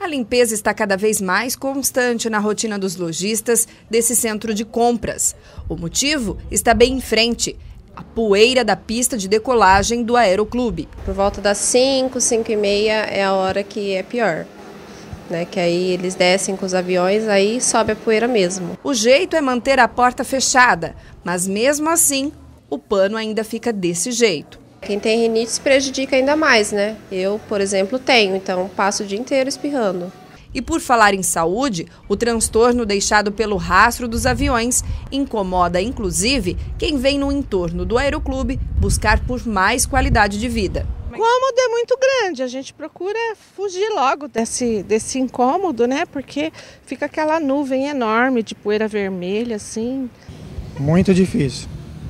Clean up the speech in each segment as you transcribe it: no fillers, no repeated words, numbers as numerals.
A limpeza está cada vez mais constante na rotina dos lojistas desse centro de compras. O motivo está bem em frente: a poeira da pista de decolagem do Aeroclube. Por volta das 5, 5h30 é a hora que é pior, né? Que aí eles descem com os aviões, aí sobe a poeira mesmo. O jeito é manter a porta fechada, mas mesmo assim, o pano ainda fica desse jeito. Quem tem rinite se prejudica ainda mais, né? Eu, por exemplo, tenho, então passo o dia inteiro espirrando. E por falar em saúde, o transtorno deixado pelo rastro dos aviões incomoda inclusive quem vem no entorno do Aeroclube buscar por mais qualidade de vida. O incômodo é muito grande, a gente procura fugir logo desse incômodo, né? Porque fica aquela nuvem enorme de poeira vermelha, assim. Muito difícil,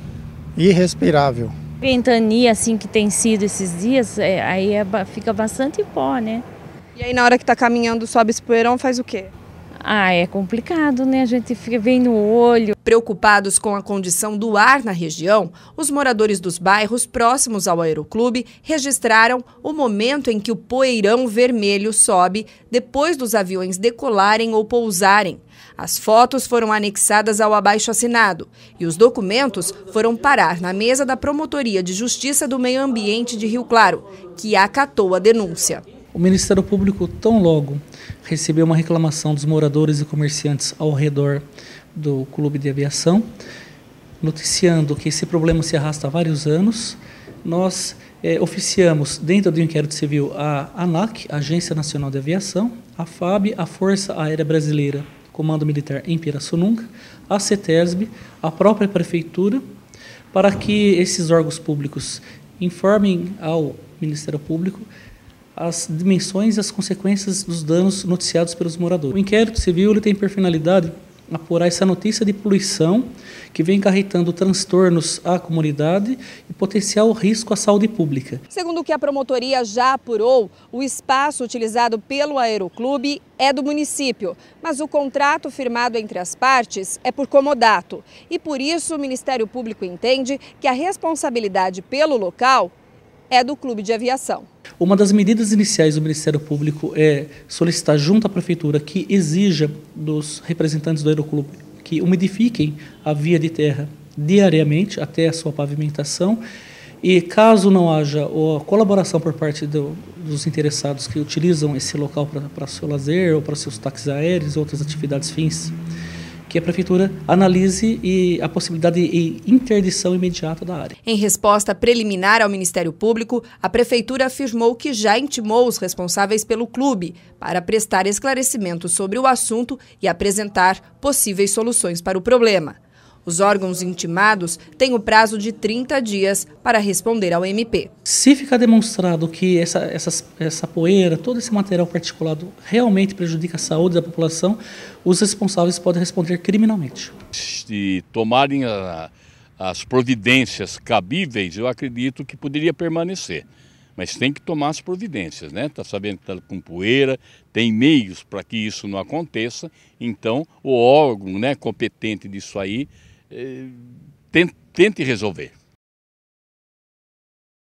irrespirável. Ventania assim que tem sido esses dias, fica bastante pó, né? E aí na hora que está caminhando, sobe esse poeirão, faz o quê? É complicado, né? A gente fica bem no olho. Preocupados com a condição do ar na região, os moradores dos bairros próximos ao Aeroclube registraram o momento em que o poeirão vermelho sobe depois dos aviões decolarem ou pousarem. As fotos foram anexadas ao abaixo-assinado e os documentos foram parar na mesa da Promotoria de Justiça do Meio Ambiente de Rio Claro, que acatou a denúncia. O Ministério Público, tão logo, recebeu uma reclamação dos moradores e comerciantes ao redor do Clube de Aviação, noticiando que esse problema se arrasta há vários anos. Nós oficiamos, dentro do inquérito civil, a ANAC, Agência Nacional de Aviação, a FAB, a Força Aérea Brasileira, Comando Militar em Pirassununga, a CETESB, a própria Prefeitura, para que esses órgãos públicos informem ao Ministério Público as dimensões e as consequências dos danos noticiados pelos moradores. O inquérito civil ele tem por finalidade apurar essa notícia de poluição que vem acarretando transtornos à comunidade e potencial risco à saúde pública. Segundo o que a promotoria já apurou, o espaço utilizado pelo Aeroclube é do município, mas o contrato firmado entre as partes é por comodato. E por isso o Ministério Público entende que a responsabilidade pelo local é do Clube de Aviação. Uma das medidas iniciais do Ministério Público é solicitar junto à Prefeitura que exija dos representantes do Aeroclube que umidifiquem a via de terra diariamente até a sua pavimentação e caso não haja a colaboração por parte dos interessados que utilizam esse local para seu lazer ou para seus táxis aéreos e outras atividades fins, que a Prefeitura analise a possibilidade de interdição imediata da área. Em resposta preliminar ao Ministério Público, a Prefeitura afirmou que já intimou os responsáveis pelo clube para prestar esclarecimentos sobre o assunto e apresentar possíveis soluções para o problema. Os órgãos intimados têm o prazo de 30 dias para responder ao MP. Se ficar demonstrado que essa poeira, todo esse material particulado realmente prejudica a saúde da população, os responsáveis podem responder criminalmente. Se tomarem as providências cabíveis, eu acredito que poderia permanecer. Mas tem que tomar as providências, né? Está sabendo que está com poeira, tem meios para que isso não aconteça. Então, o órgão, né, competente disso aí, tente resolver.